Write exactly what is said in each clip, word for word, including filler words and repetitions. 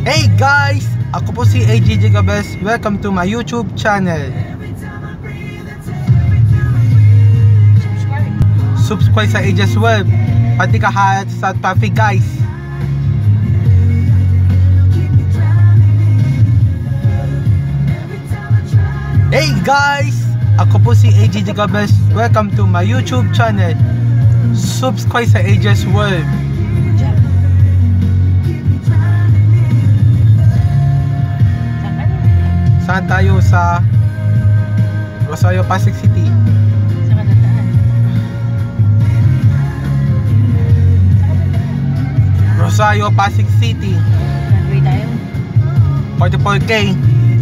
Hey guys! Ako po si A J Gabes. Welcome to my YouTube channel. Subscribe sa A J's Web. Pati kahalat sa traffic guys. Hey guys! Ako po si A J Gabes. Welcome to my YouTube channel. Subscribe sa A J's Web. Saan tayo? Sa Rosario, Pasig City. Sa kadadaan. Rosario, Pasig City. Runway tayo. forty-four K.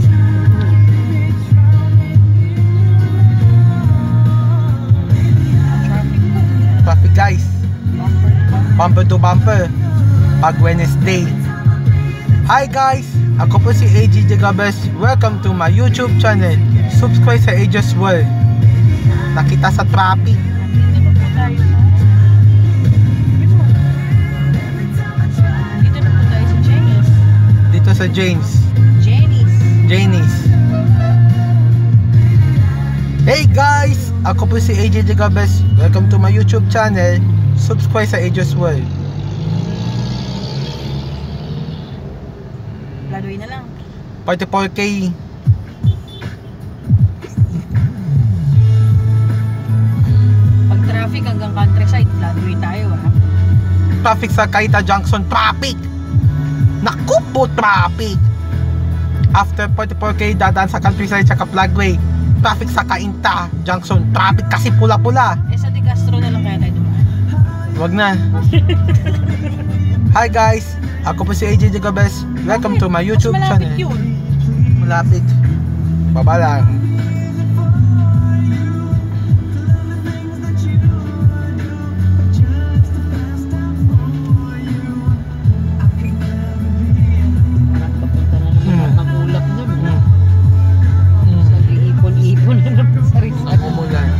Traffic. Traffic guys. Bumper to bumper. Bumper to bumper. Pag Wednesday. Hi guys! Ako po si A J Gabes. Welcome to my YouTube channel. Subscribe sa A J's World. Nakita sa traffic. Dito na po tayo sa... Dito na po tayo sa Jenny's. Dito sa James. Jenny's. Janie's. Hey guys! Ako po si A J Gabes. Welcome to my YouTube channel. Subscribe sa A J's World. Runway na lang. forty-four K. Pag traffic hanggang countryside, runway tayo ha. Traffic sa Kaita Junction. Traffic! Naku po, traffic! After forty-four K, dadaan sa countryside sa Flagway. Traffic sa Kainta Junction. Traffic kasi pula-pula. Eh sa De Castro na lang kaya tayo dumaan. Wag na. Hi guys! Ako po si A J Gabes. Welcome to my YouTube Mas channel. malapit yun. Malapit. Baba lang. Parang papunta na naman Hmm. ng ulap dun. Hmm. Sa ipon-ipon na naman sa Rizal. Umulan.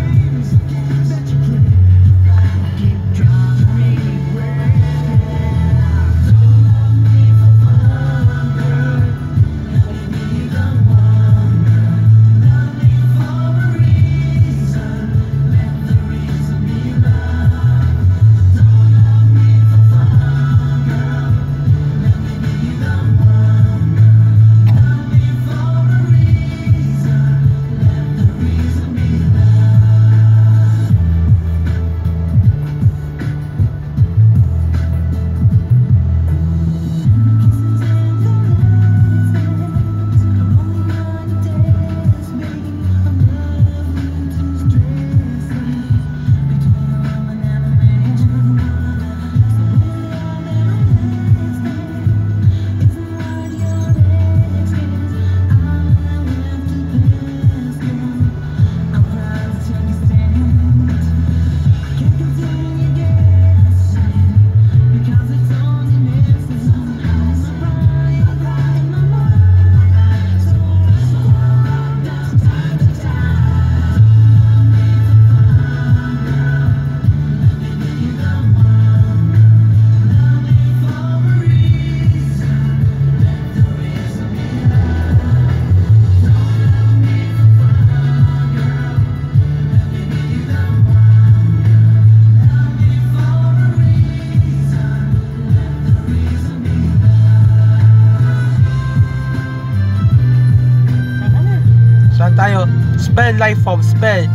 Saan tayo? Spell life form. Spell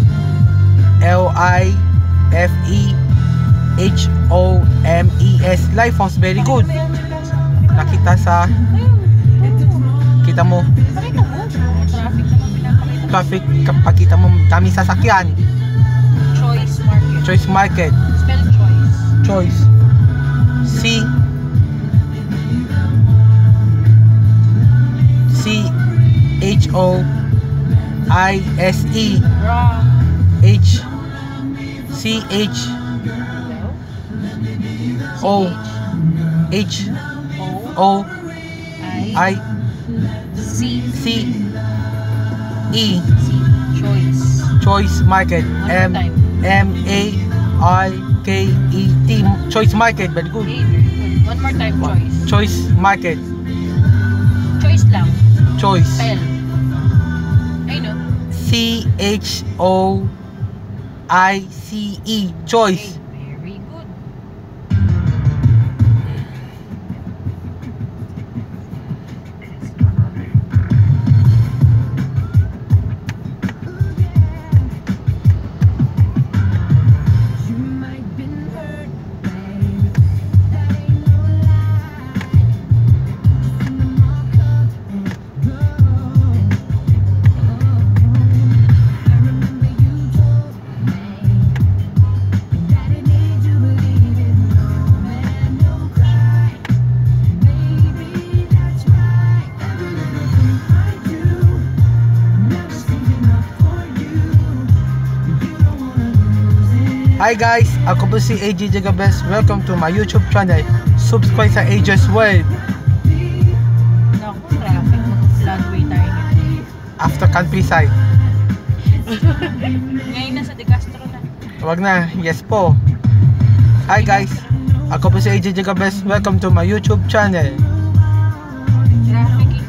L I F E H O M E S. Life forms. Very good. Nakita sa... Kita mo. Pakita mo. Traffic naman pinapakita. Traffic. Kapag kita mo daming sasakyan. Choice market. Choice market. Spell choice. Choice. C C H O I S E Wrong. H C H O H O O I C C E C choice. Choice Market. One more M time. M A R K E T. Choice Market. Very good. Okay, very good. One more time, choice. Choice Market. Choice lang. Choice. Spell. Ay, no? C H O I C E. Choice. Okay, very good. Hi guys, ako po si A J Jagabes. Welcome to my YouTube channel. Subscribe sa A J's World. Naku, traffic. Mag-floodway tayo ngayon. After countryside. Ngayon nasa De Castro na. Wag na, yes po. Hi guys, ako po si A J Jagabes. Welcome to my YouTube channel. Traffic eh.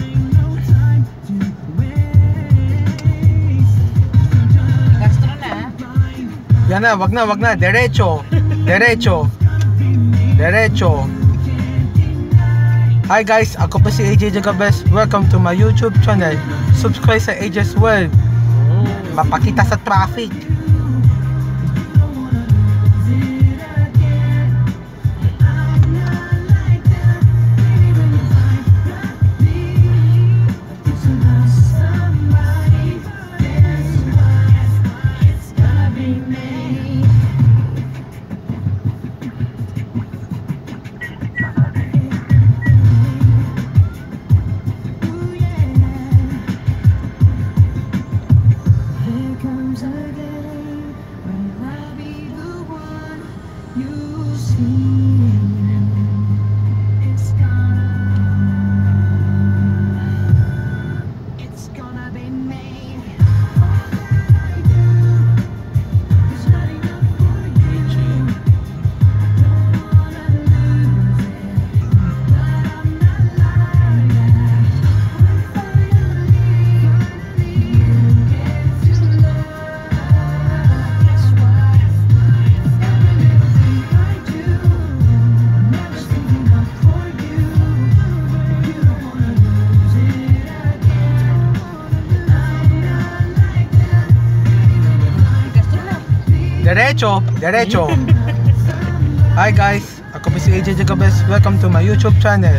De Castro na ah. Yan na, wag na, wag na. Derecho. Derecho. Derecho. Hi guys, ako po si A J Jagabes. Welcome to my YouTube channel. Subscribe sa A J's World. Mapakita sa traffic. Derecho, derecho. Hi guys, ako po si A J Jagabes. Welcome to my YouTube channel.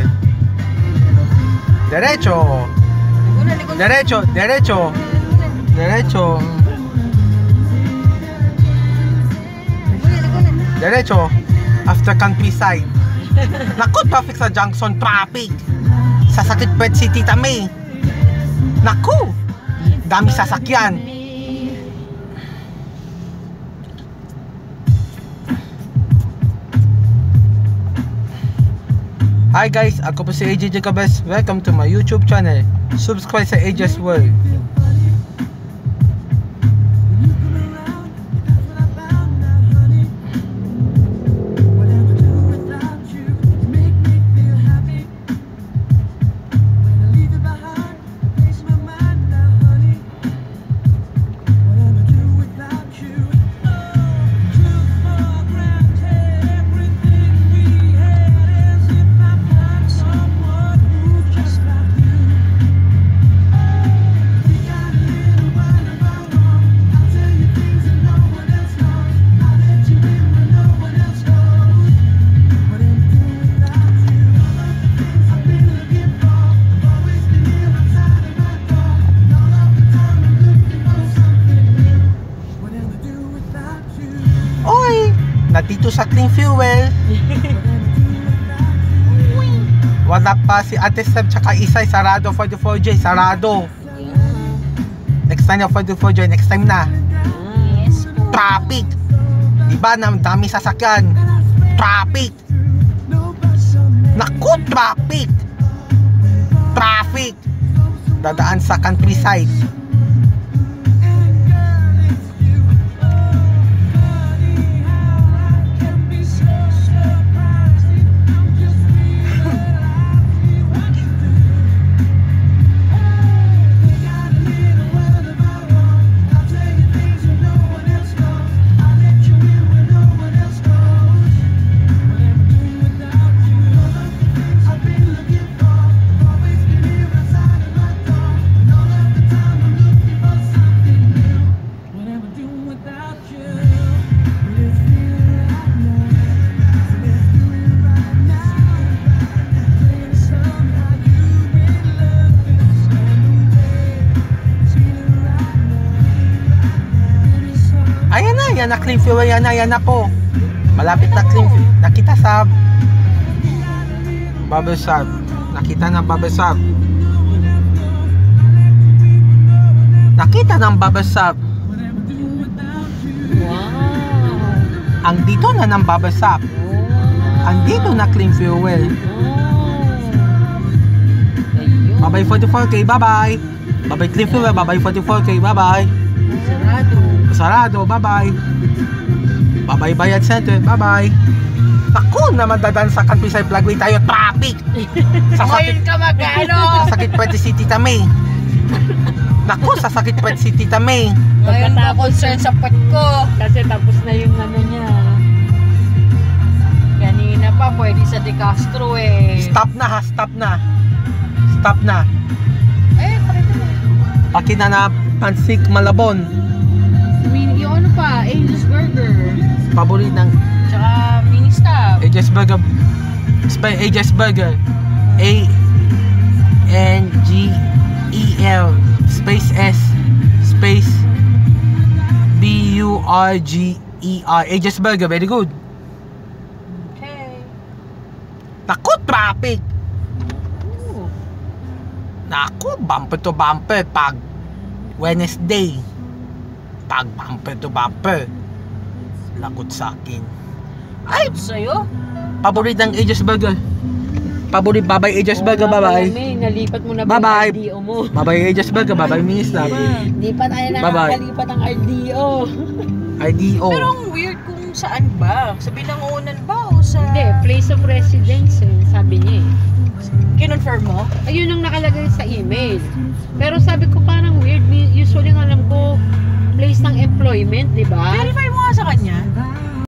Derecho. Ligunan, ligunan. Derecho, derecho. Derecho. Ligunan, ligunan. Derecho. After countryside. Naku, traffic sa junction, traffic. Sa Sakit Pet City tami. Naku, dami sasakyan. Hi guys, ako po si A J Jagabes. Welcome to my YouTube channel. Subscribe sa A J's World. Dito sa Clean Fuel. Wala pa si Ate Seb tsaka Isay. Sarado forty-four J. Sarado. Next time na forty-four J. Next time na. Yes po. Traffic. Diba na dami sasakyan. Traffic. Naku, traffic. Traffic. Dadaan sa countryside. yan na clean fuel. Yan na, yan na po. Malapit na clean fuel. Nakita sa bubble shop. Nakita ng bubble shop. Nakita ng bubble shop. Wow. Ang dito na ng bubble shop. Wow. Ang dito na clean fuel. Oh. Ayun. Bye-bye forty-four K. Bye-bye. Bye-bye clean fuel. Bye-bye forty-four K. Bye-bye. Sarado. Sarado. Bye-bye. Bye-bye Bayad Center. Bye-bye. Naku, naman dadan sa Countryside Flagway tayo. Traffic. Sasakit, Ngayon ka mag-ano? sasakit pwede si Tita May. Naku, sasakit pwede si Tita May. Ngayon ka concern sa pet ko. Kasi tapos na yung ano niya. Kanina pa pwede sa De Castro eh. Stop na ha, stop na. Stop na. Eh, pakita mo. Pakina na Pansik Malabon. I mean, yung ano pa, Angel's Burger. Paborit ng Tsaka mini stop. Aegis Burger. Spell Aegis Burger. A N G E L space S space B U R G E R. Aegis Burger, very good. Okay. Naku, traffic. Ooh. Naku, bumper to bumper pag Wednesday. Pag bumper to bumper. Lagot sa akin. Ay, Sa'yo? paborit ng Aegis Burger. Paborit, bye-bye Aegis Burger, bye-bye. May, nalipat mo na ba Bye-bye. yung R D O mo? Bye-bye Aegis Burger, bye-bye Minister. Di pa tayo Bye-bye. nakakalipat ng R D O. I D O. Pero ang weird kung saan ba? Sa binangonan ba o sa... Hindi, place of residence eh, sabi niya eh. Kinonfirm mo? Ayun ang nakalagay sa email. Pero sabi ko parang weird, usually ang alam ko place ng employment, di ba? Verify mo nga sa kanya.